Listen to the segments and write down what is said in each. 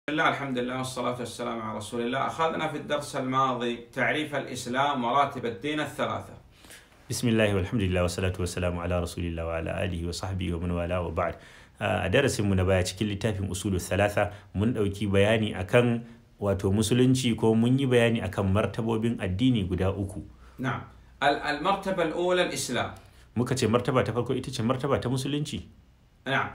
الله الحمد لله والصلاة والسلام على رسول الله. أخذنا في الدرس الماضي تعريف الإسلام وراتب الدين الثلاثة. بسم الله والحمد لله والصلاة والسلام على رسول الله وعلى آله وصحبه ومن والاه وبعد. a darasin mu na baya cikin littafin usulul thalatha mun dauki bayani akan wato musulunci ko mun yi bayani akan martabobin addini guda uku. Na'am. Al-martaba al-ula al-islam. Muka ce martaba ta farko ita ce martaba ta musulunci. نعم.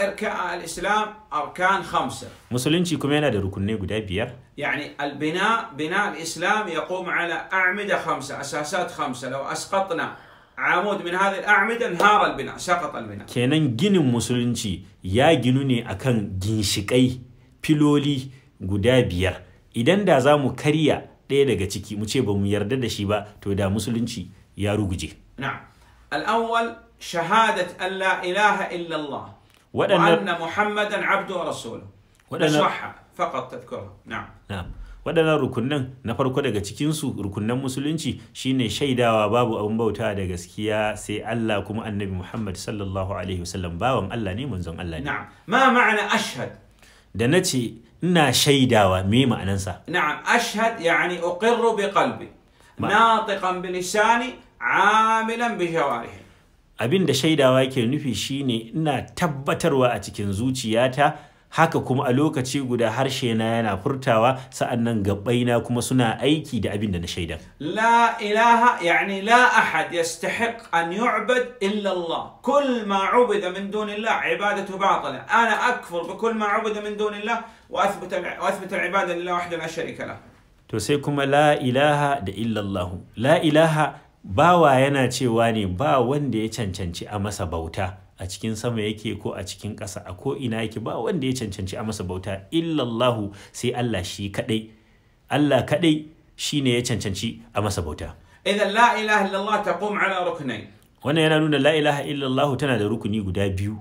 الإسلام أركان 5. musulunci kuma yana da rukunai guda 5. يعني بناء الإسلام يقوم على أعمدة 5 أساسات 5. لو أسقطنا عمود من هذه الأعمدة انهار البناء سقط البناء. kenan ginin musulunci ya ginu ne akan ginshikai filoli guda 5. idan da za mu karya ɗaya daga ciki mu ce ba mu yarda da shi ba to da musulunci ya ruguje. نعم. الأول شهادة أن لا إله إلا الله وأن محمدا عبده ورسوله. نشرحها فقط تذكرها. نعم. waɗannan rukunan na farko daga cikinsu rukunan musulunci shine shaidawa babu abin bauta da gaskiya sai Allah kuma annabi Muhammad sallallahu alaihi wasallam bawan Allah ne manzon Allah ne. نعم. ما معنى أشهد؟ da nace ina shaidawa me ma'anansa? نعم. أشهد يعني أقر بقلبي ناطقا بلساني عاملا بجوارحي. abin da shaidawa yake nufi shine ina tabbatarwa a cikin zuciyata haka kuma a lokaci guda harshe na yana furtawa sa'annan gabbaina kuma suna aiki da abin da na shaida. لا إله يعني لا أحد يستحق أن يعبد إلا الله. كل ما عبد من دون الله عبادته باطلة. أنا أكفر بكل ما عبد من دون الله وأثبت العبادة لله وحده لا شريك له. to sai kuma la ilaha da illallahu. la ilaha bawa yana cewa ne ba wanda ya cancanci a masa bauta a cikin sama yake ko a cikin ƙasa a ko ina yake ba wanda ya cancanci a masa bauta illallahu sai Allah shi kadai. Allah kadai shine ya cancanci a masa bauta. إذا لا إله إلا الله تقوم على ركنين. wannan yana nuna la ilaha illallahu tana da rukuni guda biyu.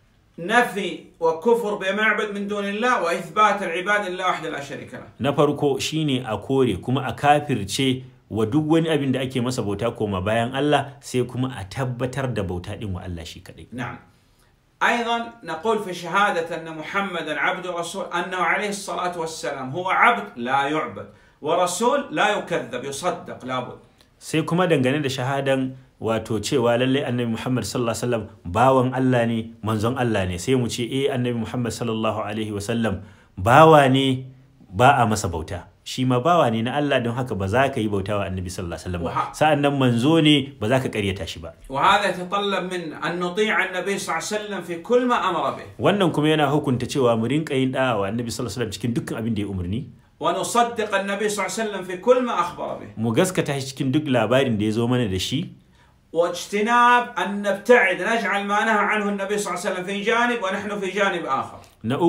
نفي وكفر بما يعبد من دون الله وإثبات العبادة لله وحده لا شريك له. na farko shine a kore kuma a kafirce wa duk wani abin da ake masa bauta koma bayan Allah sai kuma a tabbatar da bauta din wa Allah shi kadai. نعم. أيضا نقول في شهادة أن محمدا عبد ورسول أنه عليه الصلاة والسلام هو عبد لا يعبد ورسول لا يكذب يصدق لابد. sai kuma dangane da shahadan wato cewa lalle annabi Muhammad sallallahu alaihi wasallam bawan Allah ne manzon Allah ne sai mu ce annabi Muhammad sallallahu alaihi wasallam bawa ne ba a masa bauta shi ma bawa ne na Allah don haka ba za ka yi bauta wa annabi sallallahu alaihi wasallam ba sa'annan manzo ne ba za ka karyata shi ba. وهذا يتطلب من أن نطيع النبي صلى الله عليه وسلم في كل ما أمر به. wannan kuma yana hukunta cewa mu rinka yin da'a wa annabi sallallahu alaihi wasallam cikin dukkan abin da ya umarni. ونصدق النبي صلى الله عليه وسلم في كل ما أخبر به. mu gaskata shi cikin duk labarin da ya zo mana da shi. واجتناب أن نبتعد نجعل ما نهى عنه النبي صلى الله عليه وسلم في جانب ونحن في جانب آخر.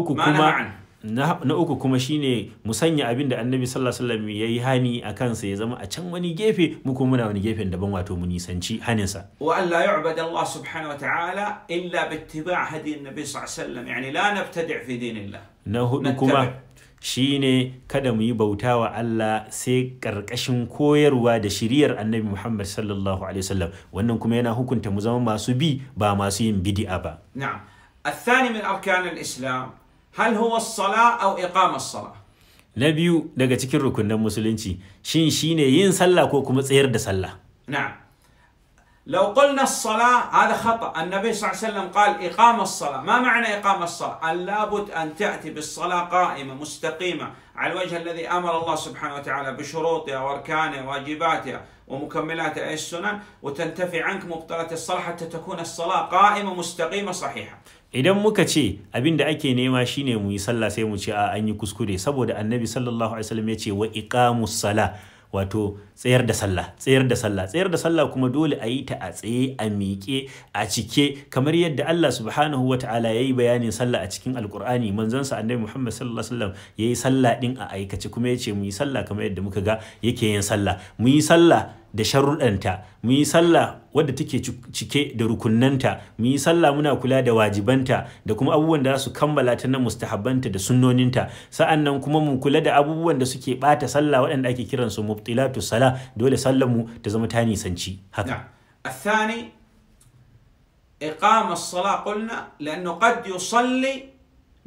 na uku kuma shine mu sanya abin da annabi sallallahu alaihi wasallam yayi hani a kansa ya zama a can wani gefe mu kuma muna wani gefen daban wato mu nisanci haninsa. وأن لا يعبد الله سبحانه وتعالى إلا باتباع هدي النبي صلى الله عليه وسلم يعني لا نبتدع في دين الله. na hudu kuma shine kada mu yi bauta wa Allah sai karkashin koyarwa da shiriyar annabi Muhammad sallallahu alaihi wasallam wannan kuma yana hukunta mu zama masu bi ba masu yin bid'a ba. نعم. الثاني من أركان الإسلام هل هو الصلاة أو إقام الصلاة؟ na biyu daga cikin rukunin musulunci shin shine yin sallah ko kuma tsayar da sallah. نعم. لو قلنا الصلاة هذا خطأ. النبي صلى الله عليه وسلم قال إقام الصلاة. ما معنى إقام الصلاة؟ أن لابد أن تأتي بالصلاة قائمة مستقيمة على الوجه الذي أمر الله سبحانه وتعالى بشروطها وأركانها وواجباتها ومكملاتها أي السنن وتنتفي عنك مبطلات الصلاة حتى تكون الصلاة قائمة مستقيمة صحيحة. idan muka ce abin da ake nema shine mu yi sallah sai mu ce a an yi kuskure saboda annabi sallallahu alaihi wasallam ya ce wa iqamus sala wato tsayar da sallah kuma dole a yi ta a tsaye a miƙe a cike kamar yadda Allah subhanahu wa ta'ala ya yi bayanin sallah a cikin alkur'ani manzansa annabi Muhammad sallallahu alaihi wasallam ya yi sallah din a aikace kuma ya ce mu yi sallah kamar yadda muka ga yake yin sallah mu yi sallah da sharuɗanta mu yi sallah wadda take cike da rukunnanta mu yi sallah muna kula da wajibanta da kuma abubuwan da za su kammala ta na mustahabbanta da sunnoninta sa'annan kuma mu kula da abubuwan da suke bata sallah waɗanda ake kiransu mubtilatu sala dole sallar mu ta zama ta nisanci haka. الثاني إقام الصلاة قلنا لأنه قد يصلي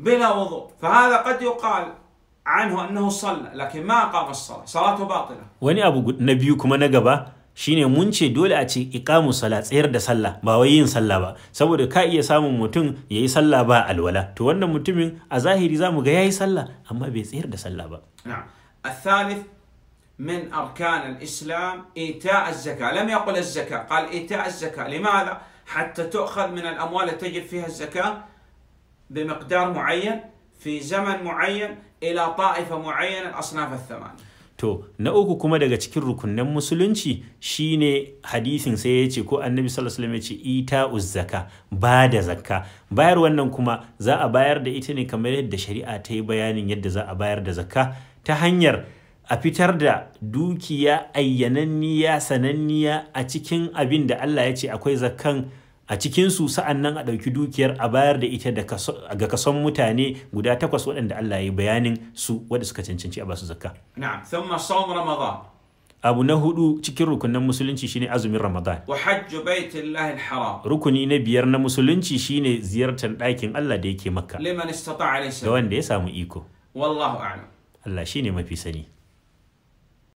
بلا وضوء، فهذا قد يقال عنه أنه صلى لكن ما أقام الصلاة، صلاته باطلة. wani abu na biyu kuma na gaba shine mun ce dole a ce iqamu sala, tsayar da sallah, ba wai yin sallah ba, saboda ka iya samun mutum yayi sallah ba alwala, to wannan mutumin a zahiri zamu ga yayi sallah amma bai tsayar da sallah ba. نعم. الثالث من أركان الإسلام إيتاء الزكاة، لم يقل الزكاة، قال إيتاء الزكاة. لماذا؟ حتى تؤخذ من الأموال التي تجب فيها الزكاة بمقدار معين في زمن معين إلى طائفة معينة، الأصناف الثمانية. To na uku kuma daga cikin rukunin musulunci shine hadisin sai ya ce ko annabi sallallahu alaihi wasallam ya ce ita'uz zaka, ba da zakka. Bayar wannan kuma za a bayar da ita ne kamar yadda shari'a ta yi bayanin yadda za a bayar da zakka, ta hanyar a fitar da dukiya ayyananniya sananniya a cikin abin da Allah ya ce akwai zakkan a cikinsu, sa'an nan a ɗauki dukiyar a bayar da ita ga kason mutane guda 8 waɗanda Allah ya yi bayanin su wadda suka cancanci a basu zakka. نعم. ثم صوم رمضان. Abu na 4 cikin rukunin musulunci shine azumin Ramadan. وحج بيت الله الحرام. Rukuni na 5 na musulunci shine ziyartar ɗakin Allah da yake Makka لمن استطاع إليه ga سبيلا. wanda ya samu iko. والله أعلم. Allah shine mafi sani.